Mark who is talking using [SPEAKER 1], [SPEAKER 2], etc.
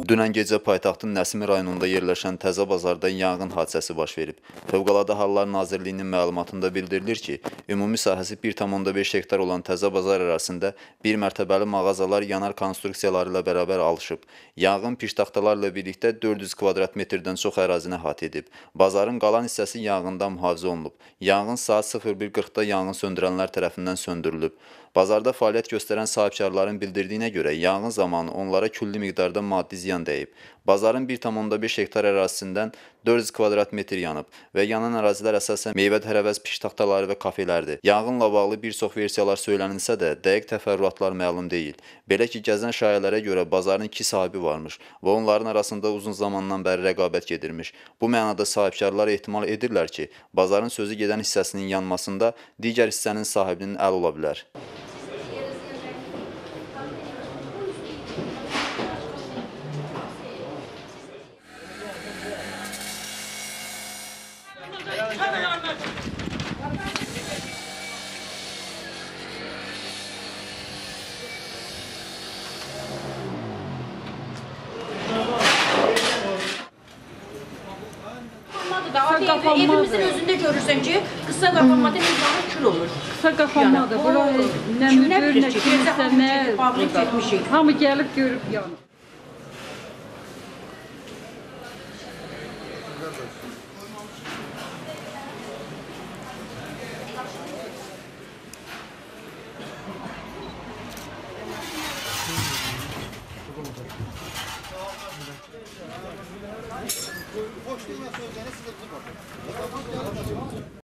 [SPEAKER 1] Dünən gecə paytaxtın Nəsimi rayonunda yerləşən Təzə bazarda yanğın hadisəsi baş verib. Fövqəladə Hallar Nazirliyinin məlumatında bildirilir ki, ümumi sahəsi 1,5 hektar olan Təzə bazar ərazisində bir mərtəbəli mağazalar yanar konstruksiyaları ilə bərabər alışıb. Yanğın piştaxtalarla birlikdə 400 kvadrat metrdən çox ərazini əhatə edib. Bazarın qalan hissəsi yanğından mühafizə olunub. Yanğın saat 01:40-da yanğın söndürənlər tərəfindən söndürülüb. Bazarda fəaliyyət göstərən sahibkarların bildirdiyinə görə yanğın zamanı onlara külli miqdarda maddi ziyan dəyib. Bazarın 1,5 hektar ərazisindən 400 kvadrat metr yanıb və yanan ərazilər əsasən meyvə-tərəvəz piştaxtaları və kafelərdir. Yanğınla bağlı bir çox versiyalar söylənilsə də, dəqiq təfərrüatlar məlum deyil. Belə ki, gəzən şayələrə görə bazarın 2 sahibi varmış və onların arasında uzun zamandan bəri rəqabət gedirmiş. Bu mənada sahibkarlar ehtimal edirlər ki, bazarın sözü gedən hissəsinin yanmasında digər hissənin sahibinin əli ola bilər.
[SPEAKER 2] Evimizin özünde görürsen ki, kısa kapanmada insanın kül olur.
[SPEAKER 3] Kısa kapanmadı. Bura nə müdür, nə kimsə, nə
[SPEAKER 2] fabrik etmişik.
[SPEAKER 3] Hamı gəlib görüb yanır.
[SPEAKER 4] Hoş değil mi? Sözlerine sıkıntı var.